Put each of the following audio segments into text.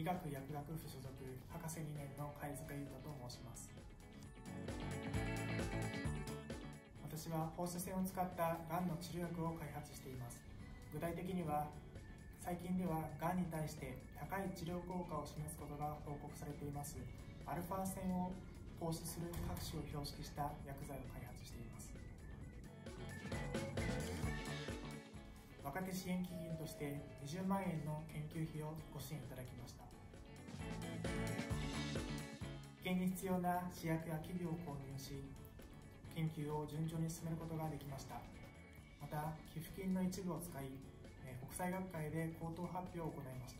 医学薬学部所属博士2年の貝塚優太と申します。私は放射線を使ったがんの治療薬を開発しています。具体的には最近ではがんに対して高い治療効果を示すことが報告されていますアルファ線を放出する核種を標識した薬剤を開発しています。若手支援基金として20万円の研究費をご支援いただきました。研究に必要な試薬や器具を購入し、研究を順調に進めることができました。また寄付金の一部を使い、国際学会で口頭発表を行いました。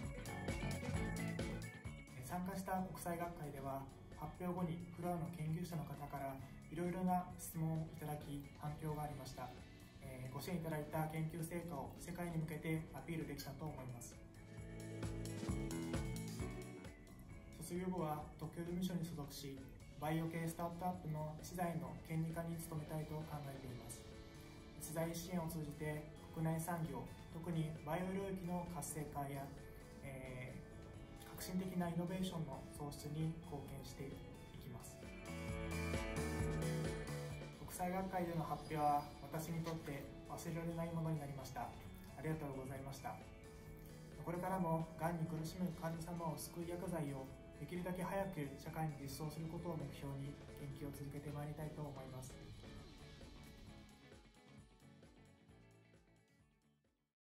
参加した国際学会では発表後にフロアの研究者の方からいろいろな質問をいただき反響がありました。ご支援いただいた研究成果を世界に向けてアピールできたと思います。卒業後は特許事務所に所属し、バイオ系スタートアップの資材の権利化に努めたいと考えています。資材支援を通じて国内産業、特にバイオ領域の活性化や、革新的なイノベーションの創出に貢献していきます。国際学会での発表は私にとって忘れられないものになりました。ありがとうございました。これからもがんに苦しむ患者様を救う薬剤をできるだけ早く社会に実装することを目標に研究を続けてまいりたいと思います。